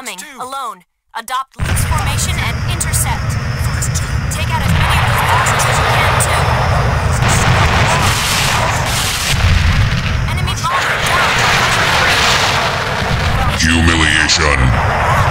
Incoming, alone. Adopt loose formation and intercept. Take out as many of those boxes as you can, too. Enemy bomber down. Humiliation.